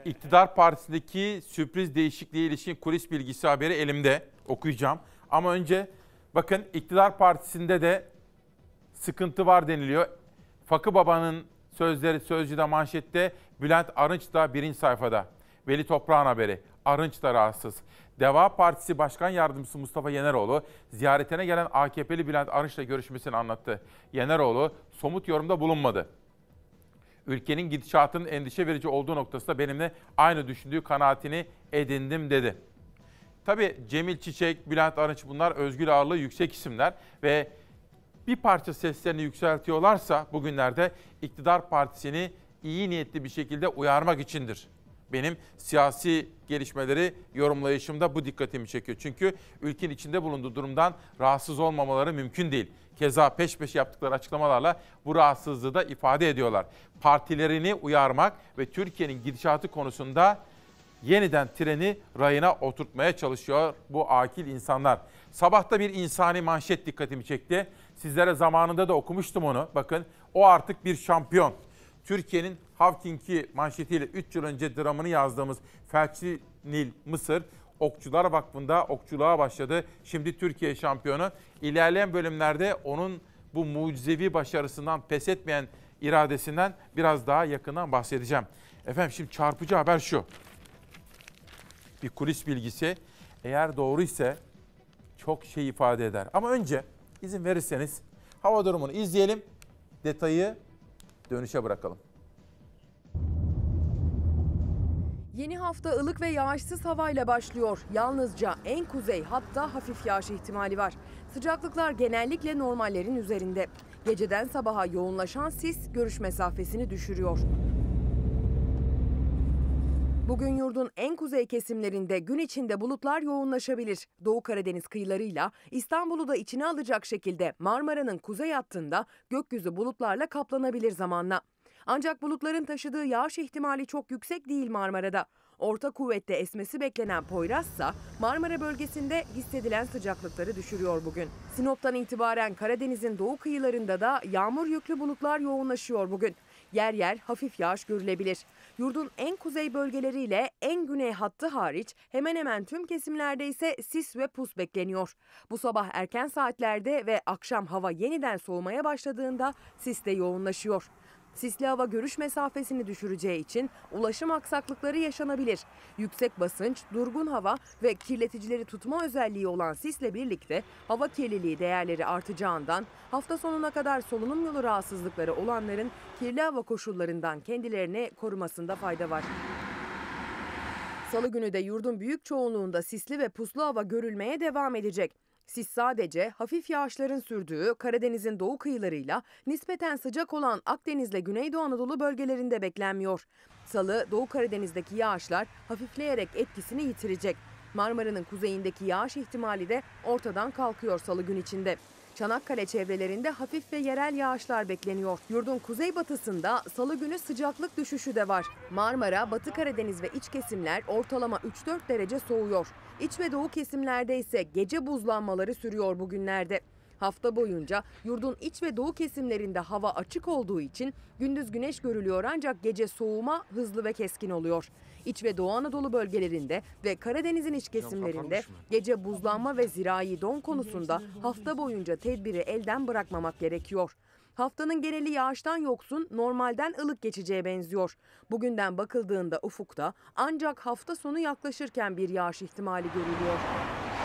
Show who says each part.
Speaker 1: İktidar Partisi'ndeki sürpriz değişikliğe ilişkin kulis bilgisi haberi elimde. Okuyacağım. Ama önce bakın İktidar Partisi'nde de sıkıntı var deniliyor. Fakı Baba'nın sözleri Sözcü'de manşette, Bülent Arınç da birinci sayfada. Veli Toprağ'ın haberi. Arınç da rahatsız. Deva Partisi Başkan Yardımcısı Mustafa Yeneroğlu ziyaretine gelen AKP'li Bülent Arınç'la görüşmesini anlattı. Yeneroğlu somut yorumda bulunmadı. Ülkenin gidişatının endişe verici olduğu noktasında benimle aynı düşündüğü kanaatini edindim dedi. Tabii Cemil Çiçek, Bülent Arınç bunlar özgür ağırlığı yüksek isimler ve bir parça seslerini yükseltiyorlarsa bugünlerde iktidar partisini iyi niyetli bir şekilde uyarmak içindir. Benim siyasi gelişmeleri yorumlayışımda bu dikkatimi çekiyor. Çünkü ülkenin içinde bulunduğu durumdan rahatsız olmamaları mümkün değil. Keza peş peşe yaptıkları açıklamalarla bu rahatsızlığı da ifade ediyorlar. Partilerini uyarmak ve Türkiye'nin gidişatı konusunda yeniden treni rayına oturtmaya çalışıyor bu akil insanlar. Sabahta bir insani manşet dikkatimi çekti. Sizlere zamanında da okumuştum onu. Bakın o artık bir şampiyon. Türkiye'nin Havking'i manşetiyle 3 yıl önce dramını yazdığımız Felçli Nil Mısır Okçular Vakfı'nda okçuluğa başladı. Şimdi Türkiye şampiyonu. İlerleyen bölümlerde onun bu mucizevi başarısından, pes etmeyen iradesinden biraz daha yakından bahsedeceğim. Efendim şimdi çarpıcı haber şu. Bir kulis bilgisi. Eğer doğru ise çok şey ifade eder. Ama önce izin verirseniz hava durumunu izleyelim. Detayı dönüşe bırakalım.
Speaker 2: Yeni hafta ılık ve yağışsız havayla başlıyor. Yalnızca en kuzey hatta hafif yağış ihtimali var. Sıcaklıklar genellikle normallerin üzerinde. Geceden sabaha yoğunlaşan sis görüş mesafesini düşürüyor. Bugün yurdun en kuzey kesimlerinde gün içinde bulutlar yoğunlaşabilir. Doğu Karadeniz kıyılarıyla İstanbul'u da içine alacak şekilde Marmara'nın kuzey hattında gökyüzü bulutlarla kaplanabilir zamanla. Ancak bulutların taşıdığı yağış ihtimali çok yüksek değil Marmara'da. Orta kuvvette esmesi beklenen Poyraz'sa Marmara bölgesinde hissedilen sıcaklıkları düşürüyor bugün. Sinop'tan itibaren Karadeniz'in doğu kıyılarında da yağmur yüklü bulutlar yoğunlaşıyor bugün. Yer yer hafif yağış görülebilir. Yurdun en kuzey bölgeleriyle en güney hattı hariç hemen hemen tüm kesimlerde ise sis ve pus bekleniyor. Bu sabah erken saatlerde ve akşam hava yeniden soğumaya başladığında sis de yoğunlaşıyor. Sisli hava görüş mesafesini düşüreceği için ulaşım aksaklıkları yaşanabilir. Yüksek basınç, durgun hava ve kirleticileri tutma özelliği olan sisle birlikte hava kirliliği değerleri artacağından hafta sonuna kadar solunum yolu rahatsızlıkları olanların kirli hava koşullarından kendilerini korumasında fayda var. Salı günü de yurdun büyük çoğunluğunda sisli ve puslu hava görülmeye devam edecek. Sis sadece hafif yağışların sürdüğü Karadeniz'in doğu kıyılarıyla nispeten sıcak olan Akdeniz'le Güneydoğu Anadolu bölgelerinde beklenmiyor. Salı Doğu Karadeniz'deki yağışlar hafifleyerek etkisini yitirecek. Marmara'nın kuzeyindeki yağış ihtimali de ortadan kalkıyor salı gün içinde. Çanakkale çevrelerinde hafif ve yerel yağışlar bekleniyor. Yurdun kuzeybatısında salı günü sıcaklık düşüşü de var. Marmara, Batı Karadeniz ve iç kesimler ortalama 3-4 derece soğuyor. İç ve doğu kesimlerde ise gece buzlanmaları sürüyor bugünlerde. Hafta boyunca yurdun iç ve doğu kesimlerinde hava açık olduğu için gündüz güneş görülüyor ancak gece soğuma hızlı ve keskin oluyor. İç ve Doğu Anadolu bölgelerinde ve Karadeniz'in iç kesimlerinde gece buzlanma ve zirai don konusunda hafta boyunca tedbiri elden bırakmamak gerekiyor. Haftanın geneli yağıştan yoksun, normalden ılık geçeceğe benziyor. Bugünden bakıldığında ufukta ancak hafta sonu yaklaşırken bir yağış ihtimali görülüyor.